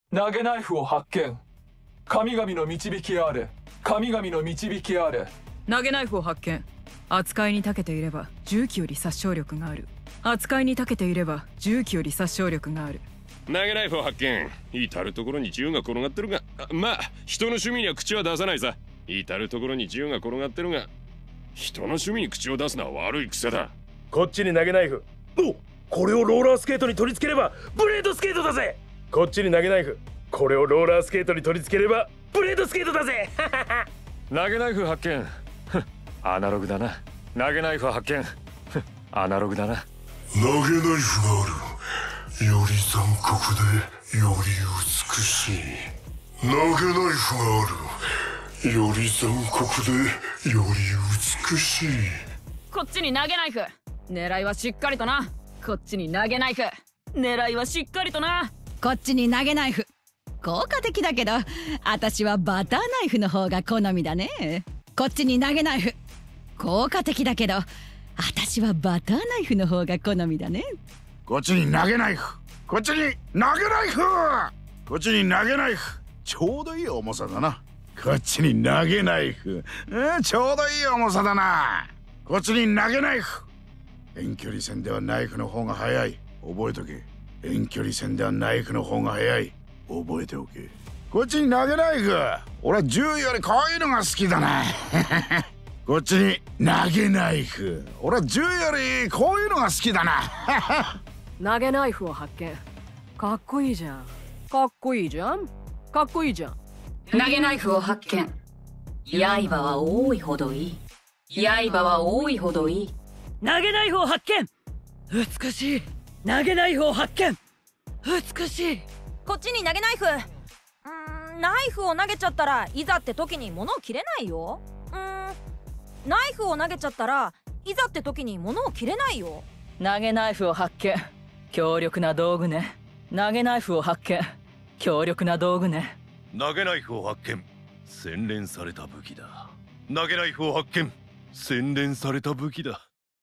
投げナイフを発見。神々の導きあれ。神々の導きあれ。 投げナイフを発見。扱いに長けていれば銃器より殺傷力がある。扱いに長けていれば銃器より殺傷力がある。 投げナイフを発見。至る所に銃が転がってるが、まあ人の趣味には口は出さないさ。至る所に銃が転がってるが、人の趣味に口を出すのは悪い癖だ。 こっちに投げナイフ。お、これをローラースケートに取り付ければブレードスケートだぜ。こっちに投げナイフ。これをローラースケートに取り付ければブレードスケートだぜ。 投げナイフ発見。アナログだな。投げナイフ発見。アナログだな。 投げナイフがある。より残酷でより美しい。投げナイフがある。より残酷でより美しい。 こっちに投げナイフ。狙いはしっかりとな。こっちに投げナイフ。狙いはしっかりとな。 こっちに投げナイフ。効果的だけど私はバターナイフの方が好みだね。こっちに投げナイフ。効果的だけど私はバターナイフの方が好みだね。 こっちに投げナイフ。こっちに投げナイフ。こっちに投げナイフ。ちょうどいい重さだな。こっちに投げナイフ。ちょうどいい重さだな。こっちに投げナイフ。遠距離戦ではナイフの方が速い。覚えとけ。遠距離戦ではナイフの方が速い。覚えておけ。こっちに投げナイフ。俺は銃よりこういうのが好きだな。こっちに投げナイフ。俺は銃よりこういうのが好きだな。 投げナイフを発見。かっこいいじゃん。かっこいいじゃん。かっこいいじゃん。 投げナイフを発見。刃は多いほどいい。刃は多いほどいい。 投げナイフを発見。美しい。投げナイフを発見。美しい。 こっちに投げナイフ。ナイフを投げちゃったらいざって時に物を切れないよ。ナイフを投げちゃったらいざって時に物を切れないよ。 投げナイフを発見。強力な道具ね。投げナイフを発見。強力な道具ね。 投げナイフを発見。洗練された武器だ。投げナイフを発見。洗練された武器だ。